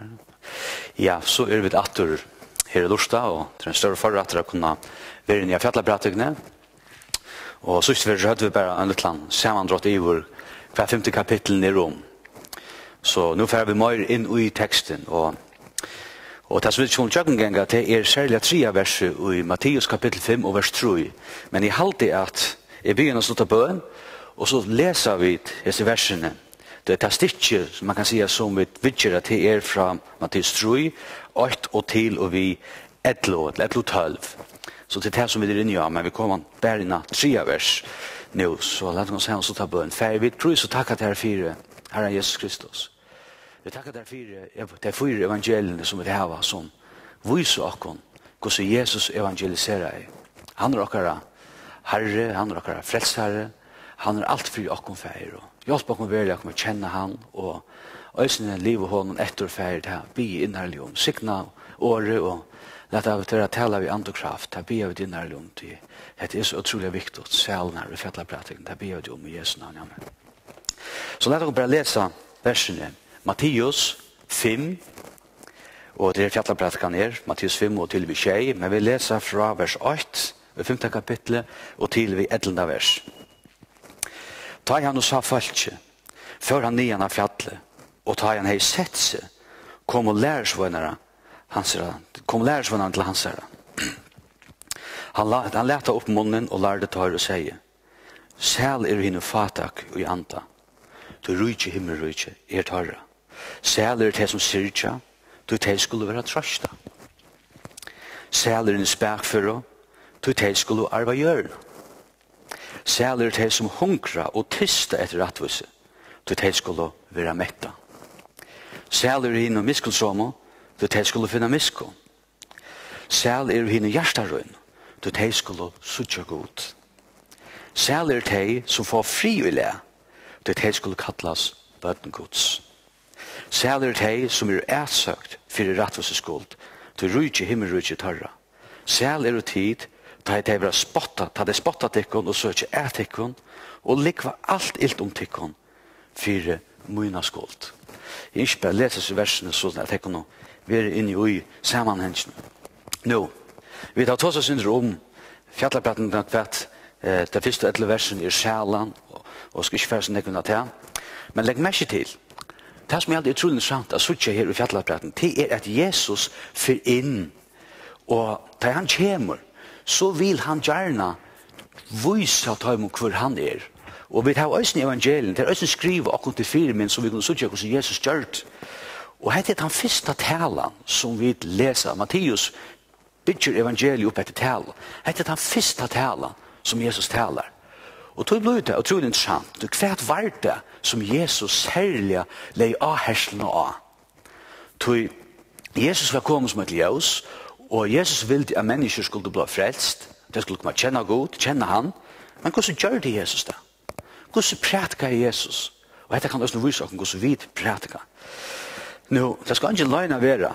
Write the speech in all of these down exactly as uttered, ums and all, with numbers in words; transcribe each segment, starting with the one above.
Ja, så er vi atter her i Lorsta, og det er en større forrett til å kunne være inne i fjallapratikene. Og så hadde vi bare en liten sammandrått i vår hver femte kapittel i Rom. Så nå får vi mer inn i teksten, og Og det som vi ikke kommer til å det er særlig tre verset i Matteus kapittel fem og vers tre. Men jeg halte at jeg begynner å slutte på en, og så leser vi disse versene. Det er stikker, som man kan si, som vi vidger at det er fra Matteus tre, åtte og til og vi etlo, etlo tolv. Så det er det som vi er inne i, men vi kommer bare inn av tre vers nå. Så la oss se oss slutte på en. For vi tror så takk at det er fire, Herren Jesus Kristus. Vi tackar der fire, det er fire evangeliene som vi har, som viser oss hvordan Jesus evangeliserer. Han er okkara Herre, han er okkara frelsherre, han er alt fri oss feir. Hjelp oss veldig å kjenne han, og øsne liv og hånden etter feir, det er bi innherlig om sikna året, og lette av til å tale vi andokraft, det er bi av innherlig om det. Det er så utrolig viktig, selen her i fjallapratikken, det er bi av om i Jesu navn. Amen. Så lette oss bare lese versene. Matteus fem, og det er fjallapratikken her, Matteus fem og til vi tjei, men vi leser fra vers åtte, i femte kapitlet, og til vi ellevte vers. Ta han og sa falske, før han nian av fjallet, og ta han hei sett seg, kom og lærersvønnere, kom lærersvønnere til hans herre. Han, han lette opp munnen og lærte tar og sier, sæl er henne fatak og i anta, du rujtje himmelrujtje er tarra. Sæl er det som syrtja, du det skulle være trøsta. Sæl er en spekfører, du det skulle arva gjørna. Sæl er det som hunkra og tista etter rattvise, du det skulle være metta. Sæl er henne miskunnsråmo, du det skulle finna miskun. Sæl er henne hjertarøyn, du det skulle sutja god. Sæl er det som får fri i le, du det skulle kallas bøtengods. Sæl er det som er ætsøkt for rattvise skuld, du rujtje himmelrujtje tarra. Sæl er tid, da det er spottet, da det spottet tikkun og søkje er tikkun, og likva alt ilt om tikkun for muna skuld. Jeg ikke bare leser seg versene sånn at jeg kunne være inne i sammenhengen. Nå, vi tar tås oss under om fjallapraten at det første etter versen er sjælan, og skal ikke fære seg nekken av det. Men legg merke til, det som er alltid utrolig interessant at suttje her i fjallapraten, det er at Jesus fyr inn, og da han kommer, så vil han gjerne vise at han hvor han er. Og vi tar også i evangelien, det er også skrivet akkurat til fire min, som vi kunne suttje hvordan Jesus gjør det. Og dette er den første talen som vi leser. Matteus bygger evangeliet opp etter talen. Dette er den første talen som Jesus taler. Og tog blir det utrolig interessant. Hva var det som Jesus særlig lei av herselen og av? Tog Jesus var kommet som et ljøs, og Jesus ville at mennesker skulle bli frelst. De skulle komme kjenne Gud, kjenne han. Men hvordan gjør det Jesus da? Hvordan prætika Jesus? Og dette kan også vise oss hvordan vi prætika. Nå, det skal ikke løgnet være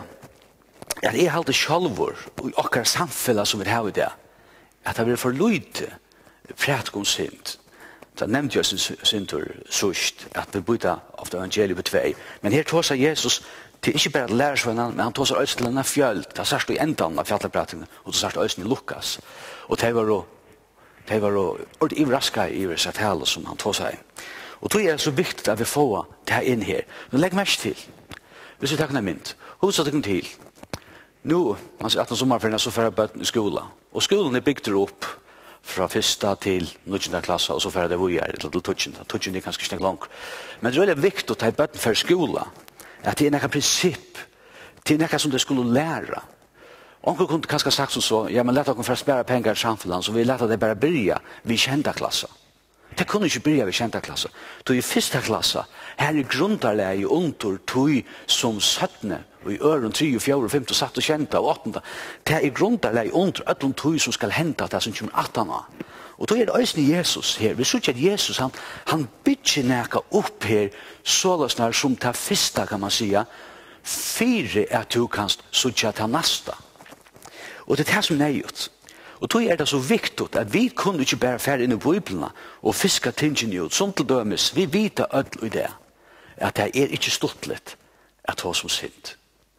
at jeg halte sjálfur og okkar samfellet som vi har i det, at det blir for lydde prætika om synd. Det nevnte jeg sin tur sørst, at vi bytta av evangeliet på tvei. Men her tås Jesus til ikke bare lærersvennan, men han tås også til denne fjöld. Det er sørst i endan av fjallapratingen, og det er sørst også i Lukas. Og det var jo det var jo ordet ivraska i seg tale som han tås seg. Og det er så viktig at vi får det inn her. Men legg mest til. Hvis vi tar en mynd, hva så det til? Nå, man sier at noen sommerferien så får jeg bøten i skolen. Og skolen er bygd opp fra første til nødvendig klasse, og så får jeg det hvor jeg er, til tøtjende. Tøtjende er kanskje ikke langt. Men det er veldig viktig å ta bøten for skolen, at det er noen prinsipp, det er noe som det skulle lære. Onkel kunne kanskje sagt så, ja, men lett dere for å spære penger i samfunnet, så vi lette det bare begynne ved kjente klasse. Det kunne ikke begynne ved kjente klasse. Så i første klasse, her er grunderleie under tog som søttene, og i øren tre, fjord, og femte, satt og kjente, og åttende. Det er grunderleie under øtlen tog som skal hente det som kommer attende. Og da er det også Jesus her. Vi ser ikke at Jesus, han, han bygger nækka opp her, sånn som til første, kan man si, fire at du kan sørge til neste. Og det er det som er gjort. Og då er det så viktigt at vi kunne ikke bare fære inn i Bibelen og fiske tingene ut. Som til dømes, vi vet ødel i det, at det er ikke stortlet at ha som synd.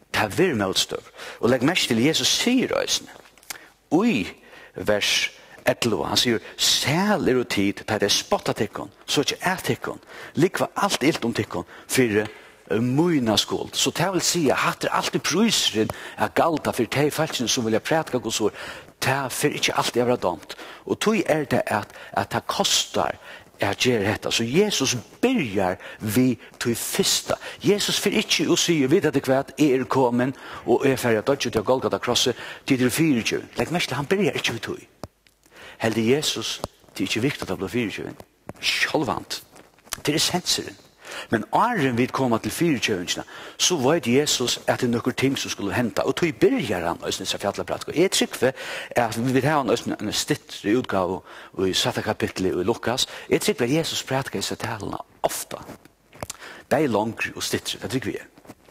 Det er vir motstøv. Og legg mest til Jesus sier øysene. Ui, vers elleve, han sier, sæl er og tid, det er spotta tikkon, så ikke er tikkon, likva alt ilt om tikkon, for møyna skuld. Så det vil si, at det er alltid prøyseren er galda for de falskene som vilja prætka Guds ord, det er for ikke alltid er domt. Og tog er det at, at det kostar er gjør dette. Så Jesus byrjar vi til fyrsta. Jesus fyrir ikke å si, vet at det kvært, er kommet, og er ferdig at dødje til Golgata krosset, til det fyrtjøven. Legg mest, han byrjar ikke vi tog. Heldig Jesus, det er ikke viktig at det blir fyrtjøven. Sjølvant. Det er senseren. Men åren vi kommer til fyrtjøvensene, så var det Jesus at det er noen ting som skulle hente, og tog byrjar han også nisse fjallepratiko. Jeg trykker at vi vil ha en stittre utgave i satte kapitlet i Lukas. Jeg trykker at Jesus prater i seg talene ofte. Det er langere og stittre, det trykker vi er.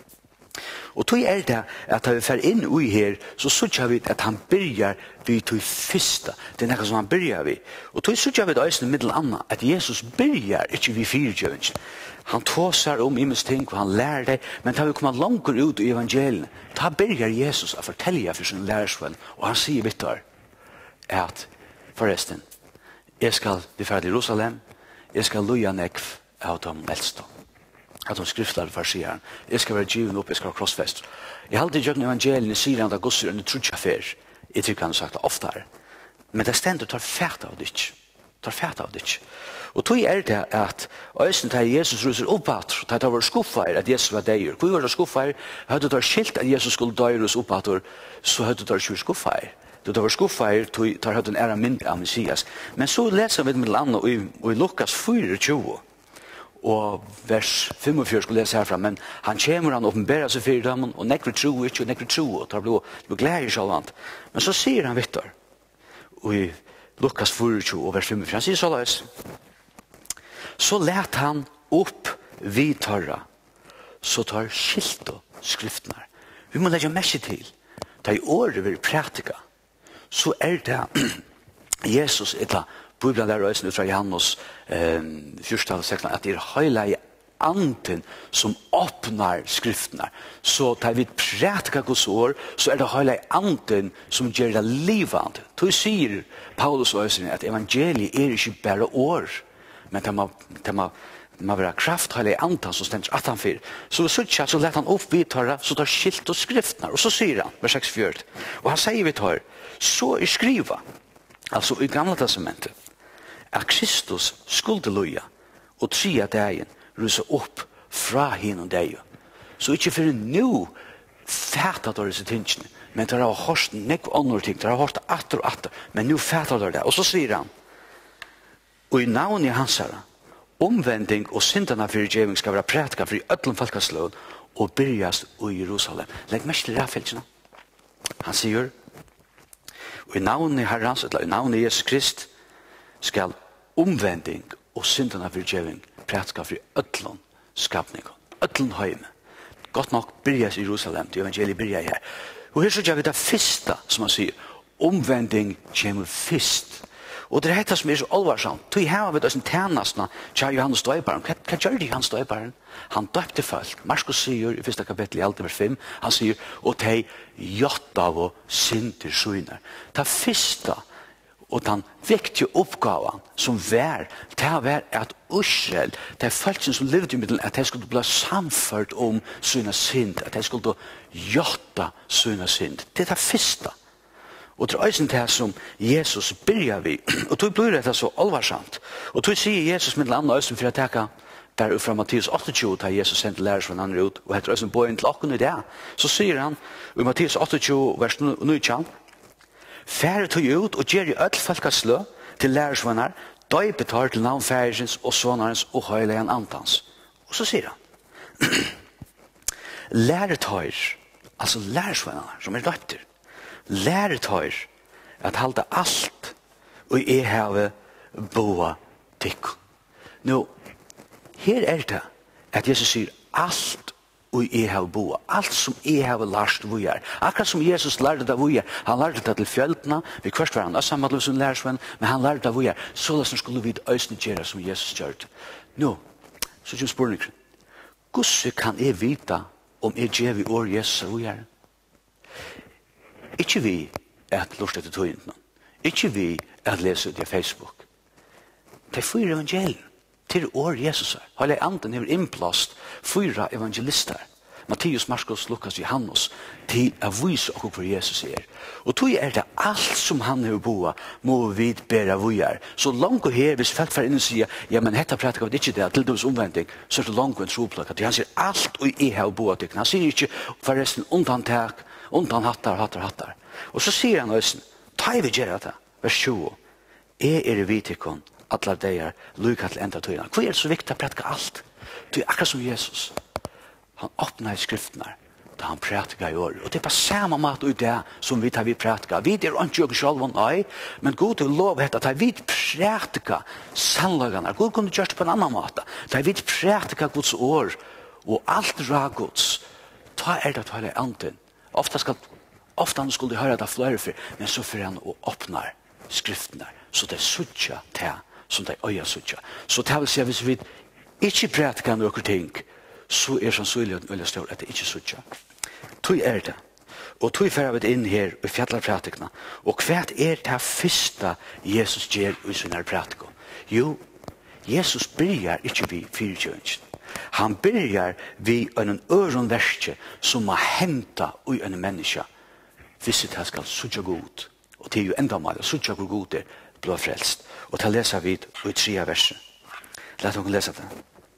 Og tog er det at da vi fer inn ui her, så sutja vi at han byrjar vi til fyrsta. Det er nekka som han byrjar vi. Og tog sutja vi da i middel anna, at Jesus byrjar ikke vi fyrtjøvens. Han tåsar om imens ting, og han lærer deg, men da vi kommer langt ut i evangelien, da byrjar Jesus å fortelle for sin lærersvenn, og han sier vittar, at forresten, jeg skal vi fer til Jerusalem, jeg skal loja nekv av de eldste. At de skriftlare for sier han, jeg skal være given opp, jeg skal være krossfest. Jeg har alltid gjort evangelien, sier han da gosser en trutja fer, jeg tykker han har sagt det ofte her. Men det stendur tar fært av det ikke. Tar fært av det ikke. Og tog er det at øysen til Jesus ruser opp at det var skuffeir at Jesus var deir. Hvor var det skuffeir? Hadde det skilt at Jesus skulle deir opp at så hadde det ikke skuffeir. Det var skuffeir, tar hadde en æra mindre av Messias. Men så leser vi med landet i, i Lukas tjuefire. Og vers femogfjørs skulle lese herfra, men han kommer, han åpenberer seg fyrir dem, og nekver tro ikke, og nekver tro, og tar blod, blod glede i sjålvant. Men så sier han vittar, og i Lukas tjuefire og vers femogfjørs, han sier så løs, så let han opp vid torra, så tar skilt og skriftene. Vi må legge mest til, da i året vil pratika, så er det Jesus etter Bibelen lærer oss ut fra Johannes eh, fyrstall seksten at det er heilige anden som åpner skriftene. Så da vi prætika Guds ord, så er det heilige anden som gjør det livande. Så sier Paulus også at evangeliet er ikke bare ord, men det må, det må, må være kraft heilige anden som stender at han fyr. Så så, så let han opp vidtøra, så tar skilt og skriftene, og så sier han, vers seksogfjørt, og han sier vidtøra, så er skriva, altså i Gamla testamentet, at Kristus skulle loja og tria dagen rusa opp fra hinn og deg. Så ikke for nu fæta dere disse tingene, men dere har hørt nekv andre ting, dere har hørt atter og atter, men nu fæta dere det. Og så sier han, og i navn i hans herre, omvending og syndene for utgjeving skal være prætka for i ødlom falkaslån og byrjas i Jerusalem. Legg mest til rafelsene. Han sier, og i navn i herrens, eller i navn i Jesus Krist, skal omvending og syndene for utgjeving prætka for ødlån skapning, ødlån høyme. Godt nok byrjas i Jerusalem, det evangeliet byrja her. Og her så gjør vi det første, som han sier, omvending kommer først. Og det er dette som er så alvarsamt. Så her har vi det som tjenestene til Johannes døyparen. Hva, hva gjør de Johannes døyparen? Han døpte folk. Marskos sier i første kapittel i alt over fem, han sier, og de gjort av og synder syner. Det første, og den viktige oppgaven som var, det var at Israel, det er folk som levde i middelen, at de skulle bli samført om syne synd, at de skulle gjøre syne synd. Det er det første. Og det er også det som Jesus byrjar vi. Og tog blir det så alvarsamt. Og tog sier Jesus med land og for å teka der fra Matteus tjueåtte, da Jesus sendte lærer fra en annen ut, og heter også en bøyen til åkken i det. Så sier han i Matteus tjueåtte, vers nitton, færre tog ut og gjør i ødel falkaslø til lærersvannar, døybetar til navn færesins og svannarens og høylegan antans. Og så sier han, læretøyer, altså lærersvannar som er døypter, læretøyer at halda alt og jeg have boa tikk. Nå, her er det at Jesus sier alt og jeg have boa. Alt som jeg have lært vi er. Akkurat som Jesus lærte det vi er. Han lærte det til fjöldene. Vi kvart var han også sammen som lærersvenn, men han lærte det vi er. Så løsner skulle vi øyne gjøre som Jesus gjør det. Nå, så kommer spørningen. Hvordan kan jeg vite om jeg gjør vi år Jesus og gjør. Ikke vi at lort etter tøyene. Ikke vi at lese ut i Facebook. Det er fyra evangelier til år Jesus er. Hele anden har innplast fyra evangelister. Matteus, Markus, Lukas, Johannes til å vise oss hvor Jesus er. Og tog er det alt som han har boet må vi bære vujar. Så langt og her, hvis folk får inn og sier ja, men dette prater vi ikke det, til deres omvending, så er det langt og en tropløk. Han sier alt og jeg har boet til. Han sier ikke forresten undantak, undan hattar, hattar, hattar. Og så sier han også, ta i vi gjør det, vers tjue. Jeg er vi til kun, alle de er lykke til enda tøyene. Hvor er det så viktig å prate alt? Det er akkurat som Jesus. Han åpner i skriftene da han prater i år. Og det er på samme måte ut det som vi tar vi prater. Vi er ikke jo selv og nei, men God er lov at vi prater sannløgene. God kunne gjøre det på en annen måte. Da vi prater Guds år og alt ra Guds, da er det at hele anden. Ofte skal ofte han skulle høre det flere for, men så får han å åpne skriftene, så det er suttje til som det er øye suttje. Så det vil si at hvis vi ikke prater noen ting, så er sannsynligheten veldig stor at det ikke er suttje. Tøy er det. Og tøy fører vi inn her i fjallarpratikene. Og hva er det første Jesus gjør i sine pratikene? Jo, Jesus begynner ikke vi fyrtjøringen. Han begynner vi en øronverske som må hente i en menneske hvis det skal suttje god. Og det er jo enda mal, suttje hvor god er blå frelst. Og det leser vi i tre verset. La oss lese det.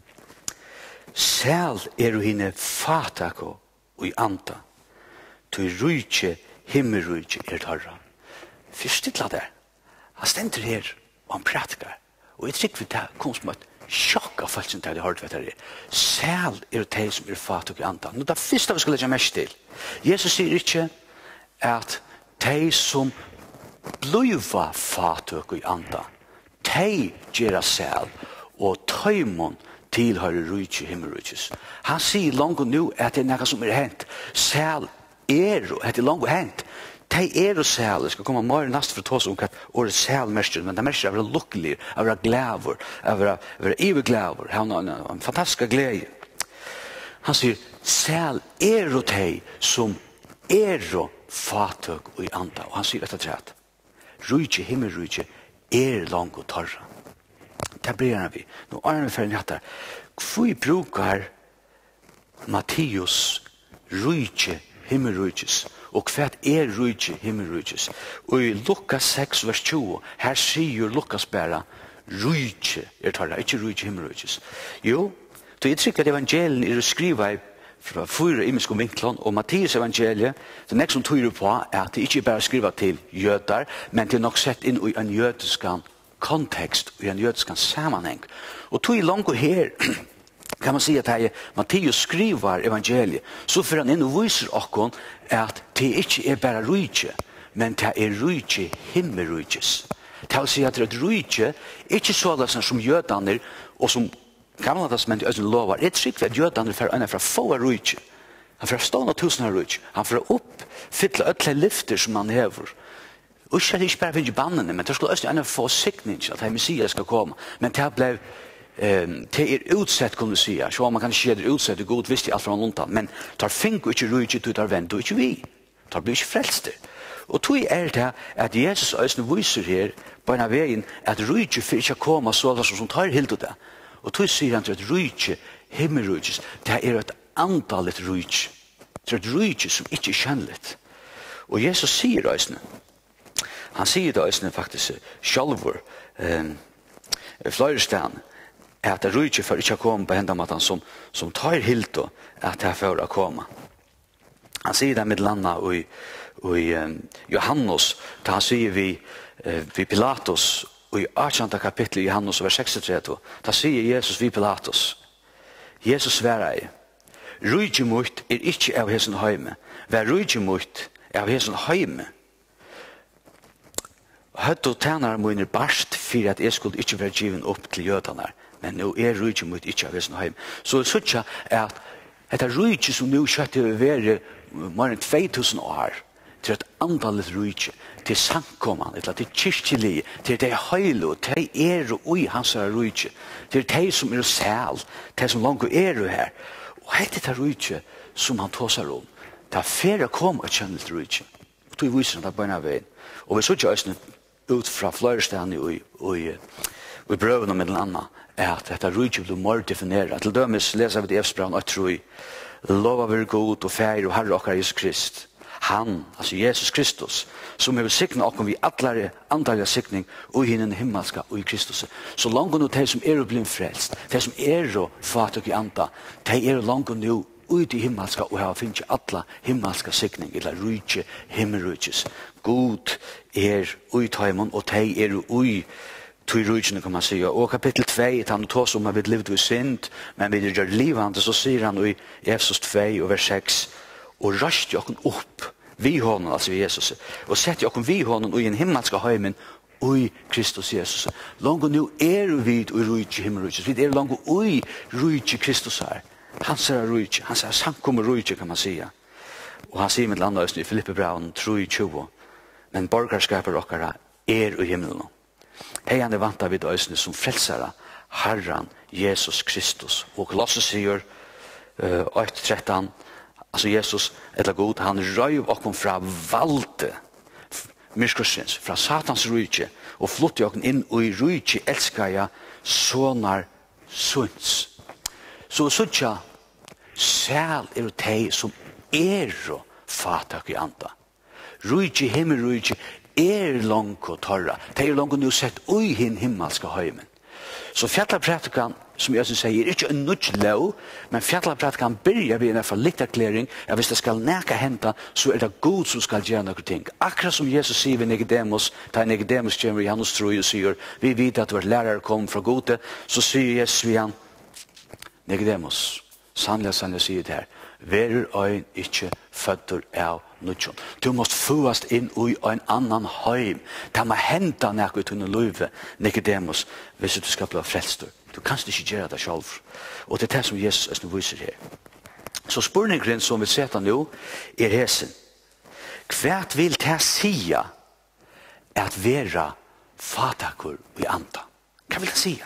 Sæl er du henne fatako og i anta. Tu rujtje, himmelrujtje er tarra. Fyrst stilla der. Han stender her og han pratkar. Og jeg trykker vi det kom som et sjokk av folk som hadde hørt hva det er. Sæl er det som er fatako og i anta. Nå det første vi skal legge mest til. Jesus sier ikke at de som bliva fatako og i anta, de gjør sæl og tøymon tilhører rujtje, himmelrujtjes. Han sier langt nu at det er noe som er hent. Sæl er og, at det er langt hent. De er og sæl, jeg skal komme mer nast for å ta oss om hva året sæl mestrer, men det mestrer er å være lukkelig, å være glæver, å være iveglæver, ha en fantastisk glede. Han sier, sæl er og de som er og fatøk og i anda, og han sier etter trett. Rujtje, himmelrujtje er langt og tarra. Det blir vi. Nå er vi ferdig etter. Hvor brukar Matteus rujtje, himmelrujtjes? Og hva er rujtje, himmelrujtjes? Og i Lukas seks, vers tjue, her sier Lukas bare rujtje er tarra, ikke rujtje, himmelrujtjes. Jo, det er trygt at evangelien er å skrive fra fyra imiske vinklene, og Matteus evangeliet, det er nek som tyder på at det ikke bare skriver til jøder, men det er nok sett inn i en jødiskan kontekst og i en jødisk sammenheng. Og tog i langt her kan man si at her Matteus skriver evangeliet, så får han inn og viser oss at det ikke er bare rujtje, men det er rujtje himmelrujtjes. Det vil si at det er rujtje, ikke sånn som jødene, og som gamla testament i østen lovar, er trygt at jødene får øyne fra få rujtje. Han får stående tusen av rujtje. Han får oppfylle øtle lyfter som han hever. Og ikke at det ikke bare finnes bannene, men det skulle også enda få sikning at det Messias skal komme. Men det ble, eh, det er utsett, kunne du si. Så man kan ikke det utsett, det er god visst i alt fra noen men tar fink og ikke rujtje ut av vendt, og ikke vi. Tar blir ikke frelster. Og tog er det at Jesus også viser her på en av veien at rujtje får ikke komme så som tar helt ut det. Og tog sier han til at rujtje, himmelrujtjes, det er et antallet rujtje. Det er et rujtje som ikke er kjennelig. Og Jesus sier også, han sier det også faktisk sjálfur, eh, flere steder, at det rujtje for ikke å komme på hendamaten som, som tar helt og at det er for å komme. Han sier det med landa og i, og i um, Johannes, da han sier vi, uh, vi Pilatus, og i åttende kapittel i Johannes vers seksogtretti, da sier Jesus vi Pilatus, Jesus svarer jeg, rujtje mot er ikke av hessen høyme, hver rujtje mot er av hessen høyme. Høtt og tænare mine barst for at jeg skulle ikke være given opp til jødene, men nå er rujtje mot ikke av hessen høyme. Så det sørger at dette rujtje som nå kjøtt vil være mer enn två tusen år, til et antallet rujtje, til samkommende, til kyrkjelig, til det høylo, til er og i hans rujtje, til de som er sæl, til som langt er her. Og dette rujtje som han tåsar om. Det er færre kom og kjenne til rydtje. Og tog viser han det på en av veien. Og vi så ikke østene ut fra flere stedene i, i, i brøvene med den andre, er at dette rydtje blir mer defineret. Til dømes leser vi det i Efsbraun, og tror jeg, lova vir god og fær og herre okkar Jesus Krist. Han, altså Jesus Kristus, som har sikna okkom vi allare antalliga sikning og i hinnen himmelska og i Kristus. Så langt nu de som er blind frelst, de som er og fatuk i anta, de er langt nu ut i himmelska og har finnst alla himmelska sikning, eller rujtje, himmelrujtjes. God er ui taimon, og de er ui tui rujtjene, kan man säga. Og kapittel två, han tås om at vi levde i synd, men vi gjør livande, så sier han i Efesos två og vers sex, og røst jokken opp vi honom, altså Jesus, og sett jokken vi honom i en himmelska heimen, ui Kristus Jesus. Langt nu er vi i rujtje, himmelrujtjes, vi er langt ui rujtje Kristus her. Han ser rujtje, han ser samkommer rujtje, kan man säga. Og han sier med landa i Filippe Braun, tru i tjugo, men borgarskaper okkara er i himmelen. Hei han er vant av vid øysene som frelsere, Herren Jesus Kristus. Og Kolosser sier, uh, åtte tretton, altså Jesus, eller god, han røyv okkom fra valde, myrskursins, fra satans rujtje, og flytte okkom inn og i rujtje elskar jeg sånar sunds. Så suttja, sæl er det de som er og fatak i anda. Rujtje, himmelrujtje, er langt og torra. De er langt nu sett ui hin himmelska heimen. Så fjallapratikan, som jeg sier, er ikke en nødt lov, men fjallapratikan byrjar ved en litt erklæring, at hvis det skal neka henta, så er det god som skal gjøre noen ting. Akkurat som Jesus sier ved Nicodemus, da Nicodemus kommer i Johannes tro og sier, vi vet at vår lærere kom fra gode, så sier Jesus ved han, Nicodemus, sannlig, sannlig sier det her, verer øyn ikke føtter av nødjon. Du måst fuast inn i en annan heim. Det må henta nek ut under løyve, Nicodemus, hvis du skal bli frelstur. Du kan ikke gjøre det selv. Og det er det som Jesus viser her. Så spurningen som vi setter nå er hesen. Hva vil det sia at vera fatakur i anda? Hva vil det sia?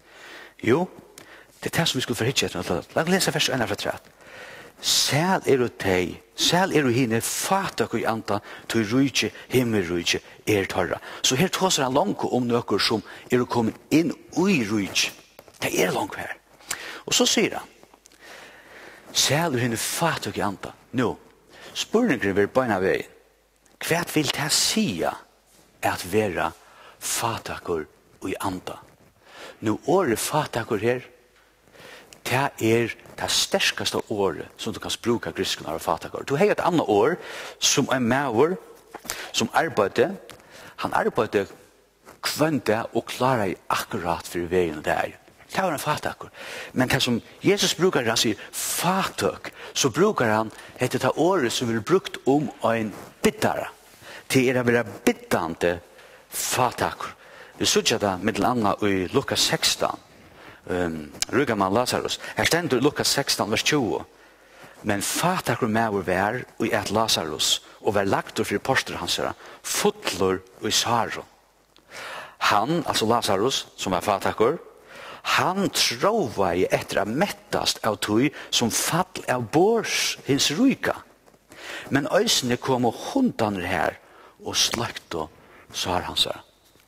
Jo, det er det som vi skulle forhitje etter. La oss lese vers en fra tredje. Sæl er det teg, sæl er det hine fatak og anta til rujtje, himmelrujtje er torra. Så her tåser han langt om nøkker som er kommet inn i rujtje. Det er langt her. Og så sier han, sæl er hine fatak og anta. Nå, spurningen vil beina veien. Hva vil det sia at vera fatakur og anta? Nå, året fatakur her, det er det sterkaste året som du kan bruka grisken av fatakar. Du har et annet år som en maver som arbeider, han arbeider kvønte og klarer akkurat for veien der. Det var en fatakar. Men det som Jesus brukar, han sier fatak, så brukar han etter det året som vil brukt om en bittare. Det er å være bittande fatakar. Vi sier det med landa i Lukas sexton. Um, Rugaman Lazarus. Her stendur Lukas sexton, vers tjugo. Men fatakur meður vær og et Lazarus, og vær lagtur fyrir postur hansara, fullur og i saru. Han, altså Lazarus, som var fatakur, han trovai etter a mettast av tui som fall av bors hins ruika. Men øysene kom og hundaner her og slagt og sar hansara.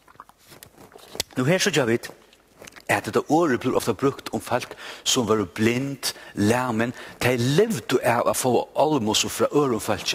Nå her så gjør vi at det året blir ofta brukt om folk som var blind, lærmen, de levde av å få almos fra øren folk.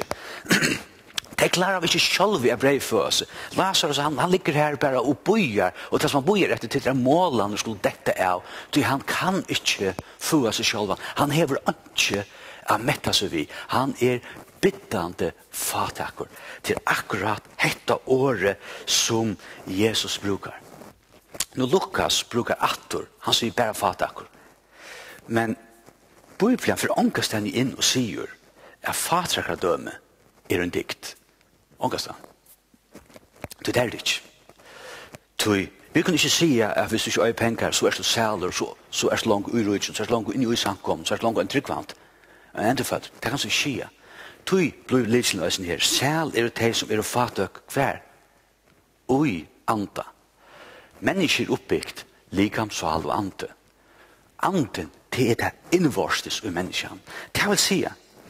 De klarer ikke selv å brei for oss. Lazarus, han, han ligger her bare og bojer, og det som han bojer etter til det målet han skulle dette av, så han kan ikke få seg selv. Han hever ikke å mette seg vi. Han er bittande fatakur til akkurat dette året som Jesus brukar. Nå Lukas brukar attor, han sier bare fatakur. Men Bibelen for ångestene inn og sier at fatrakardøme er en dikt. Ångestene. Det er det ikke. Tui, vi kan ikke si at hvis du ikke har penger, så er du sæler, så, så er du langt urydsen, så er du langt inn i samkommen, så er du langt en tryggvant. En endefødd. Det kan ikke skje. Tui blir livsløsen her. Sæl er det som er fatak hver. Ui, anta. Mennesker er oppbyggt likam sval og ante. Anden, det er det innvorstes i menneskene. Det vil si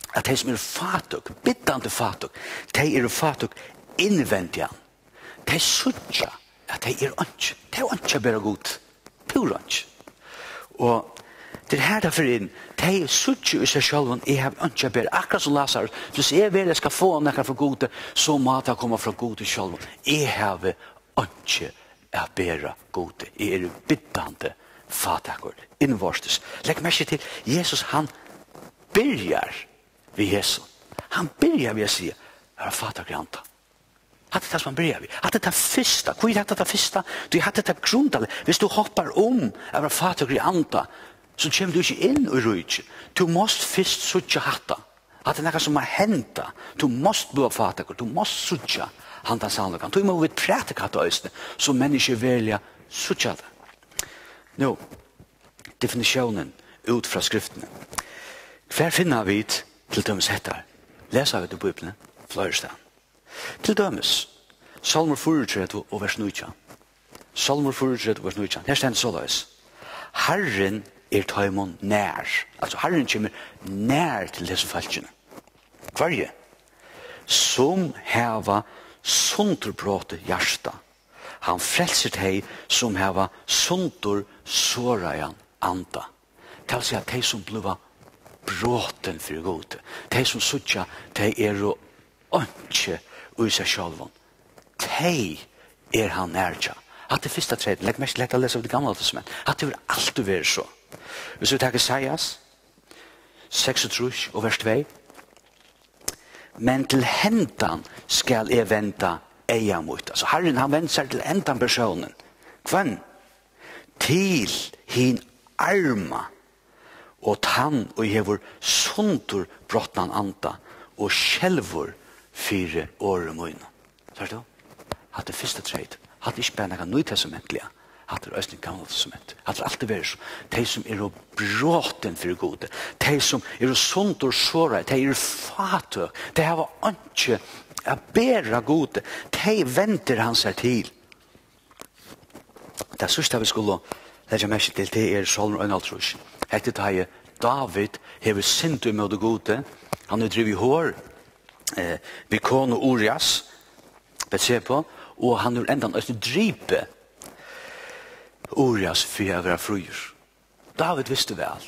at de som er fatug, bittande fatug, de er fatug innvendian. De suttja at de er ønsk. De er ønsk bare god. Pur ønsk. Og det er her derfor inn, de suttja i seg selv, jeg har ønsk bare, akkurat som Lazarus, hvis jeg vil jeg skal få noe fra gode, så må det komme fra gode selv. Jeg har ønsk er bæra gode. Jeg er bittande fatakur, innvorstes. Legg merke til, Jesus han byrjar ved Jesus. Han byrjar ved å si, jeg er fatakur i anta. Hatt det som han byrjar ved. Hatt det det fyrsta. Hvor er det det fyrsta? Du hatt det det grundale. Hvis du hoppar om, jeg er fatakur i anta, så kommer du ikke inn i rujtje. Du måst fyrst suttja hatta. Hatt det nekka som har henta. Du måst bli fatakur. Du måst suttja han tar sannlagan. Du må vi prate katta øyne, så mennesker velja suttja det. Nå, definisjonen ut fra skriftene. Hver finner vi til dømes hettar? Leser vi det i Bibelen? Flere sted. Til dømes, Salmer fyrtrettive og vers nitton. Salmer fyrtrettive og vers nitton. Her stender så løs. Herren er taimon nær. Altså, Herren kommer nær til disse falskene. Hvarje? Som heva sunderbråte hjärsta. Han frelser deg som heva sundur sårajan anda. Det vil si at de som blir bråten for god. De som suttja, de er jo ønske ui seg sjálfon. De er han nærkja. Hatt det første treden, legg mest lett å lese av det gamle testament. Hatt det vil alltid være så. Hvis vi tar Isaias, seksogtrus og vers två. Men til hentan skal jeg venta eia mot. Altså Herren han venter seg til hentan personen. Kvann? Til hin arma og tann og hever sundur brottnan anta og skjelvor fire åre møyna. Sær du? Hatt det første treit. Hatt det ikke bare noe nøytestamentlige. Hatt det østning gamle testament. Hatt det alltid vært så. De som er bråten for gode. De som er sundur såra. De er fatøk. De har ikke å bære gode. De venter han seg til. Det sørste vi skulle legge mest til, det er Salmer einogtrus. Hette det David hever sint i møte gode. Han er drivet i hår. Eh, Bikon og Urias. Betsepo. Og han er enda en drype. Urias for å være fruer. David visste vel.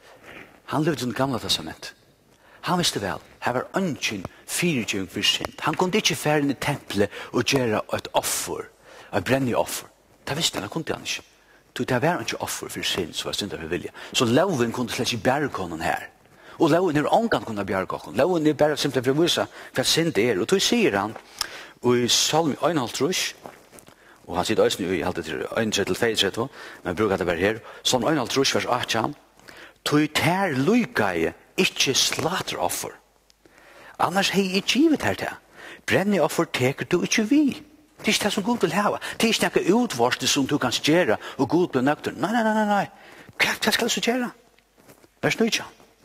Han levde i det gamle testament. Han visste vel. Her var ønsken firegjøring for synd. Han kunne ikke fære inn i tempelet og gjøre et offer. Et brennig offer. Det visste han, det kunne han ikke. Det var ikke offer for synd, så var synd for vilje. Så loven kunne slett ikke bære konen her. Og loven er ångan kunne bære konen. Loven er bare simpelthen for å vise hva synd er. Og så sier han, og i Salm einogtrus, og han sier også i alltid til einogtrettive til tveogtrettive, men bruker det være her, Salm einogtrus, vers åtte, «Tog tær lygaie, ikke slater offer. Annars hei jeg givet her til. Brenni offer teker du ikke vi. Det er ikke det som Gud vil hava. Det er ikke noe utvarste som du kan gjøre, og Gud blir nøkter. Nei, nei, nei, nei, nei. Hva, hva skal du så gjøre? Vers nitton.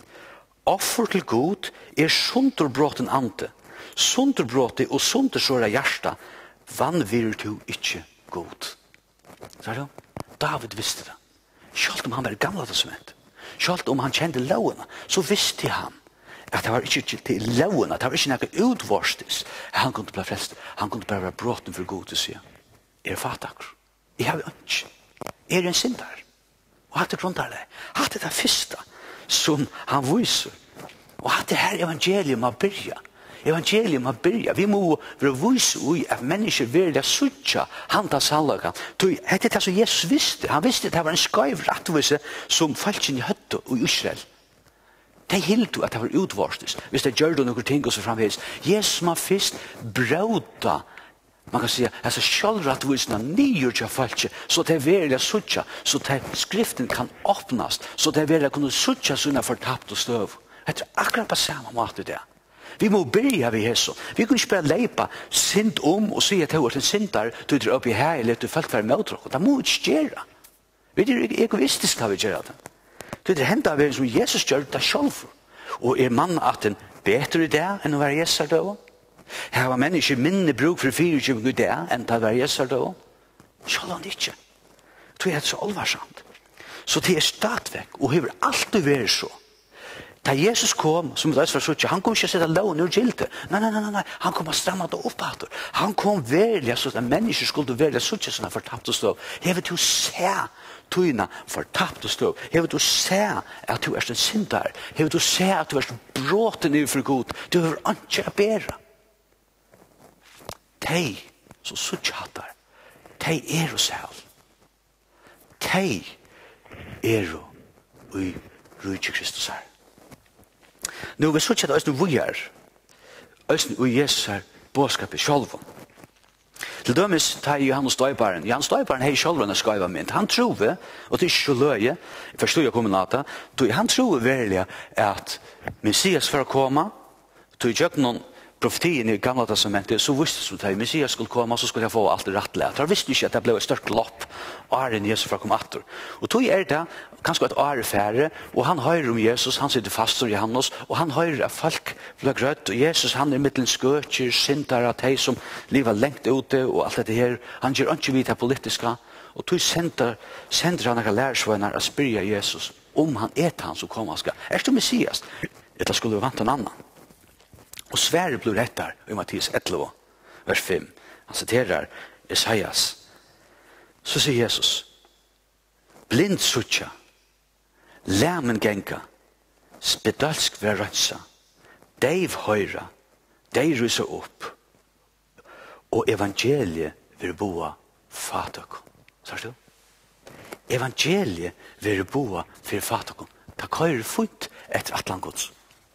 Offer til Gud er sunderbråten ante. Sunderbråte og sundersåra hjärsta vanvirer du ikke god. Så er det? David visste det. Selv om han var i gamla testament. Selv om han kjente lovene, så visste han at det var ikke til lovene, det var ikke noe utvarstes. Han kunne bli frelst. Han kunne bare være bråten for god til siden. Er fatakr. Jeg har ønsk. Er en syndar. Og hatt det grunnt av det. Hatt det det første som han viser. Og hatt det her evangelium har byrja. Evangelium har byrja. Vi må være vise ui at mennesker vil suttja han tar sallagan. Det er det som Jesus visste. Han visste at det var en skøyv rattvise som falt inn i høttet i Israel. De hildu at det var utvarstes. Hvis de gjør det noen ting og så framvis. Jesus må først brauta, man kan si, altså sjølvrattvisene nyer til falskje, så det er veldig suttja, så det skriften kan åpnas, så det er veldig kunne suttja sånne fortapt og støv. Det er akkurat på samme måte det. Vi må byrja ved Jesus. Vi kunne ikke bare leipa synd om og si at det var en syndar, du er oppi her, eller du følt være møtråk. Det må ikke gjøre. Vi er egoistiske av å gjøre det. Det er hendt av en som Jesus gjør det selv. Og er man at en bedre i det enn å være Jesus da? Her var mennesker minne bruk for fireogtjue i det enn å være Jesus da? Selv om det ikke. Det er så alvarsamt. Så det er stadigvæk, og det har alltid vært så. Da Jesus kom, som det er så han kom ikke å sette loven ur gilte. Nei, nei, nei, nei, han kom å stramme det opp etter. Han kom veldig, så at mennesker skulle veldig suttje sånn fortapt og stå. Hever du se tøyna fortapt og stå. Hever du se at du er en synder. Hever du se at du er bråten i for god. Du har ikke å bære. De som suttje hattar, de er jo selv. De er jo i Rydtje Kristus her. Nå, vi suttje at øyne vi er, øyne vi Jesus her, båskapet sjálfum. Til dømes tar Johannes Døybaren. Johannes Døybaren har sjálfum en skaiva mynd. Han tror, og det er ikke så løye, jeg forstår jeg kommunata, han tror virkelig at Messias for å komme, tog jeg ikke noen profetien i gamla testamentet, så visste de at Messias skulle komme, så skulle jeg få alt det rettelig. De visste ikke at det ble et størst lopp, åren Jesus for å komme atter. Og tog er det, kanskje et åre færre, og han hører om Jesus, han sitter fast i Johannes, og han hører at folk blir grøtt, og Jesus han er mittelen skøtjer, sinter av de som lever lengt ute, og alt dette her. Han gjør ikke vidt det politiske, og tog sender, sender han noen lærersvenner å spørre Jesus om han er han som kommer skal. Er du Messias? Dette skulle jo vant en annen. Og svære blir rettar i Mattias elleve, vers fem. Han citerar Esaias. Så sier Jesus, blind suttja, lämen genka, spedalsk vera røtsa, deiv høyra, deiv rysa opp, og evangeliet vil boa fatakon. Sars du? Evangeliet vil boa for fatakon. Ta køyre funt etter atlangods.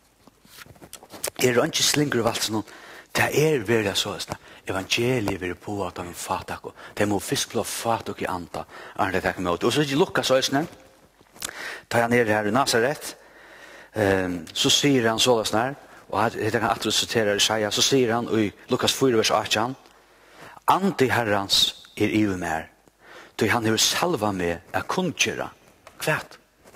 Er det ikke slinger av alt sånn, det er veldig så, evangeliet vil på at de fatak, de må fisk lov fatak i anta, er det takk med. Og så er det Lukas også, da han er her i Nazaret, um, så sier han så sånn, og det kan at sitere Isaiah, så sier han i Lukas fire, vers atten, andi herrans er i mer, då han har salva med å kunngjøre, kvært,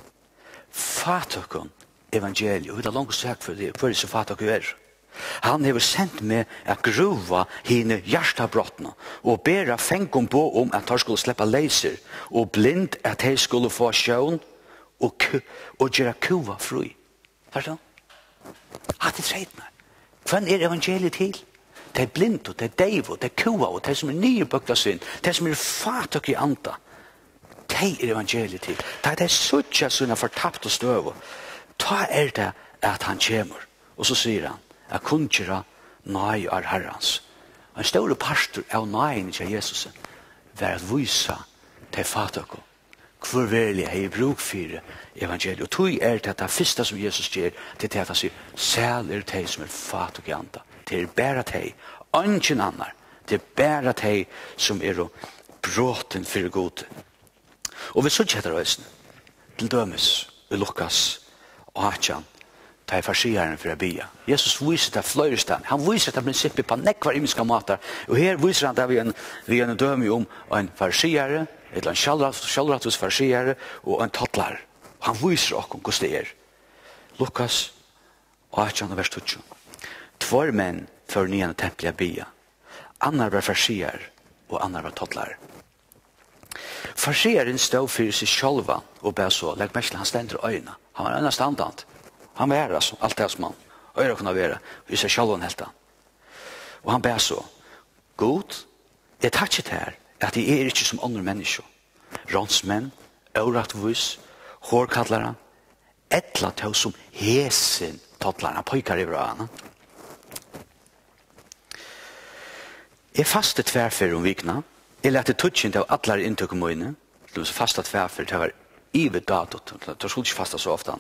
fatakon, evangeliet, og det er langt sagt for det, for det så fatak er. Han har sendt med å gruva hine hjertabrottene, og bera fengkom på om at han skulle slippe leiser, og blind at han skulle få sjøen, og, og gjøre kuva fri. Forstår du? At det treitner. Hvem er evangeliet til? Det er blind, og det er deiv, og det er kuva, og det som er nye bøkta sin, det som er fatak i anta. Det er evangeliet til. Det er det suttja sånne fortapt og støv. Ta er det at han kommer, og så sier han, jeg kunngjøre nøy er herrens. Og en større pastor av nøyen til Jesus var at vise til fatak hvor virkelig er i bruk for evangeliet. Og tog er det at det første som Jesus gjør, det er at han sier, selv er det som er fatak i anda. Det er bare det, ingen annar. Det er bare det som er bråten for god. Og vi så ikke etter røysen, til dømes i Lukas og Achan, ta i farsieren for å bia. Jesus viser det flere steder. Han viser det prinsippet på nekvar imiska matar. Og her viser han det vi en, vi en døme om en farsiere, eller en sjálvrattus farsiere, og en tattlar. Han viser okkur hvordan det er. Lukas og Achan vers tjugo. Tvår menn for nyan templet a bia. Annar var farsier, og annar var tattlar. Farsieren stod for seg sjálva og bæ så, legg mest han stender øyna. Han var en standant. Han var altså, alt det som han. Øyra kunne være, vi ser sjálvan helt han. Og han bæ så, god, jeg tar ikke her, at jeg er ikke som andre mennesker. Rånsmenn, øyratvis, hårkallere, etla til som hesen tattlere, pojkar i brødene. Jeg faste tverfer om vikna, jeg lette tutsin til atler inntøk om øyne, det var fasta tverfer, det var ivet datot, det skulle ikke fasta så ofte.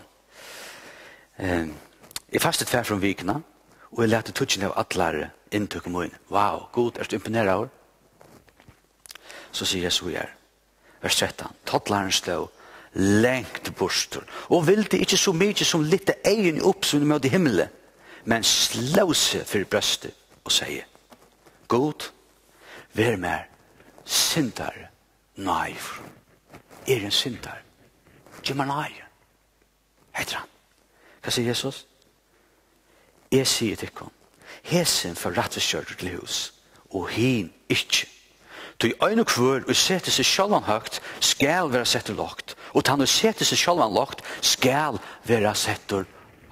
Jeg faste tverfer om vikna, og jeg lette tutsin til atler inntøk om øyne. Wow, god, er du imponeret av? Så sier Jesus her, vers tretten, tattleren stod lengt bostor, og ville ikke så mye som litt egen oppsund med himmelen, men slå seg for brøstet og sier, god, vær mer syndare naiv. Er en syndare. Gjør meg naiv. Heter han. Hva sier Jesus? Jeg sier til ham, hesen for retteskjørt til hus, og hin ikke. Du øyne kvør og setter seg sjølvan høgt, skal være setter lagt. Og han og setter seg sjølvan lagt, skal være setter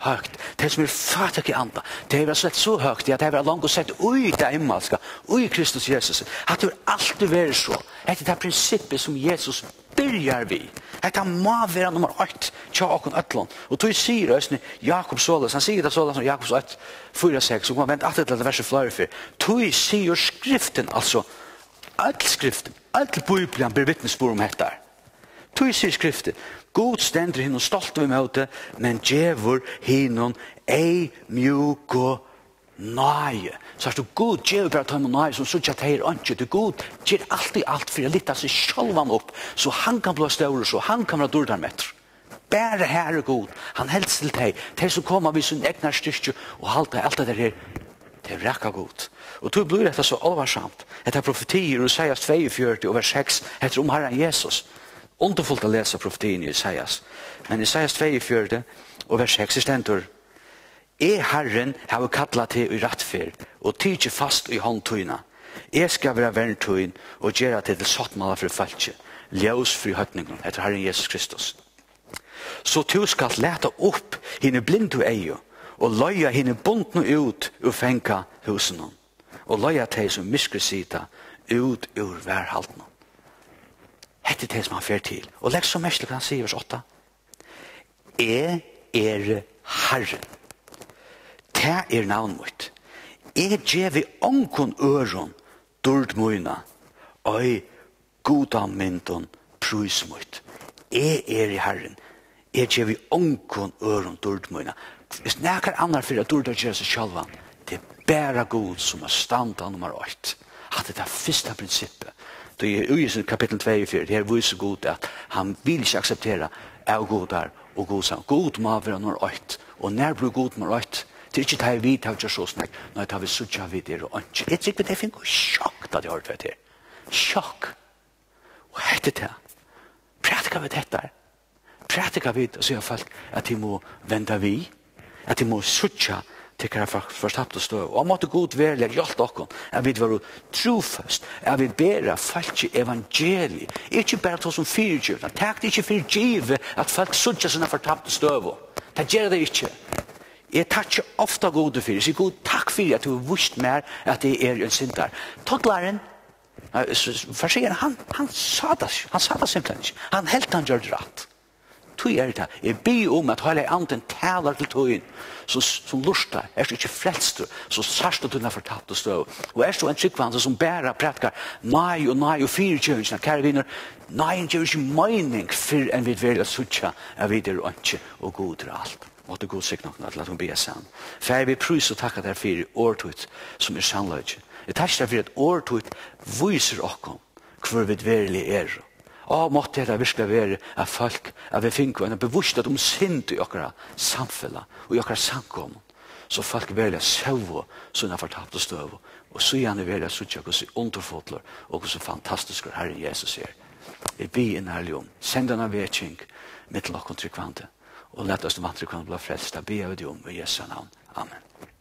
högt. Det som är fattigt i anda. Det är sett så högt att det är långt och sett ui det himmelska, ui Kristus Jesus. Att det alltid vara så. Det är det principet som Jesus börjar vi. Det må vara nummer ett. Tja och ötlån. Och då säger östning Jakob Solas. Han säger det Solas som Jakob ett, fyra, sex. Och man väntar att det är verset flera för. Då säger skriften, alltså all skriften, all Bibeln ber vittnesbörd om detta. Då säger skriften, God ständer hinom stolt vid möte, men djävor hinom ej mjuk och nej. Så att God djävor bara tar med nej som sådär att det är inte. Det God ger alltid allt för att lita sig självan upp så han kan bli större, så han kan vara dördarmätter. Bara här är God. Han helst till dig. Det som kommer vid sin egna styrke och halta allt det där det räcker God. Och då blir det så allvarsamt. Det är profetier i Isaias tvåogfyrtio och vers sex heter om Herren Jesus. Underfullt att läsa profetien i Isaias. Men Isaias tvåogfyrtio och vers sex ständer E Herren har kallat till i rättfärd och tidje fast i håndtøyna. E ska vara värntøyn och göra till det sattmala för falske. Ljus för hötningen heter Herren Jesus Kristus. Så du skal leta upp henne blind och ejo och löja henne bundna ut ur fänka husen och löja dig som miskresita ut ur värhalten. Hette det som han fer til. Og legg så mest kan han si i vers åtta. Jeg er Herren. Det er navn mitt. Jeg gjev ånkon øron dørd møyna. Og goda myndon prøys mitt. Jeg er i Herren. Jeg gjev ånkon øron dørd møyna. Hvis nekker annar for at dørd gjør seg sjálvan, det er bare god som er standa nummer åtte. At det er første prinsippet. Då är i kapitel tvåogfyrtio det här visar God att han vill inte acceptera av God där och God sa God må vara nummer ett och när blir God nummer ett det är inte det vi tar just så snack när tar vi sucha vid det och inte det tycker det finns chock att jag har hört det chock och hette det pratar vi detta pratar vi så jag fall att vi må vända vi att vi må sucha det kan förstappt och stå. Och måtte God välja hjälpt oss att vi var trofast, att vi bära falske evangeliet. Inte bara to som fyrtjuvna. Tack det inte för givet att folk sudja sina förtappt och stöv. Det gör det inte. Jag tackar ofta God för det. Så God tack för att du har visst mer att det är en syndare. Tottlaren, för sig han, han sa det. Han sa det simpelthen inte. Han helt han gör det rätt. Tui er det. Jeg ber om at hele anden taler til tøyen som lustar. Er du ikke frelster, så sarst du denne fortapt og støv. Og er du en tryggvand som bærer prætkar nei og nei og fire kjønnsene, kære vinner, nei en gjør ikke mening for en vi vil suttja av videre og ikke og god er alt. Måtte god sikk nok at la hun be sann. For jeg vil prøys og takka der for årtut som er sannløyde. Jeg takkar der for at årtut viser okkom hvor vi verilig er. Og måtte det virkelig være at folk, at vi finner en bevissthet om synd i okra samfunnet og i okra samkommun. Så folk velger selv sånne fortapt og støv. Og så gjerne velger suttje hvordan underfotler og hvordan fantastisk Herren Jesus er. Jeg be en ærlig om. Send denne vedkjeng mitt til åkken tryggvante. Og let oss til vantryggvante bli frelst. Jeg be av det om i Jesu navn. Amen.